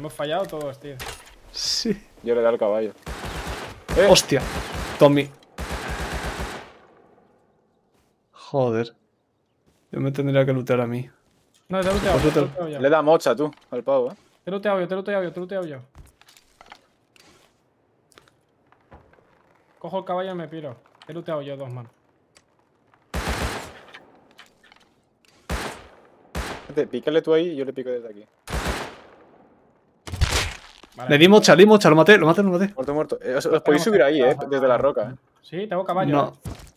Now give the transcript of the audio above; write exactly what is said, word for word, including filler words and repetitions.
Hemos fallado todos, tío. Sí. Yo le he dado al caballo. ¡Eh! Hostia. Tommy. Joder. Yo me tendría que lootear a mí. No, te he looteado, Pues te he lootea- looteado yo. Le da mocha tú, al pavo, eh. Te he looteado yo, te he looteado yo, te he looteado yo. Cojo el caballo y me piro. He looteado yo dos, man. Vete, pícale tú ahí y yo le pico desde aquí. Vale. Le di mocha, le di mocha, lo maté, lo maté, lo maté. Muerto, muerto. Eh, os, os podéis subir ahí, eh, desde la roca, eh. Sí, tengo caballo. No. eh.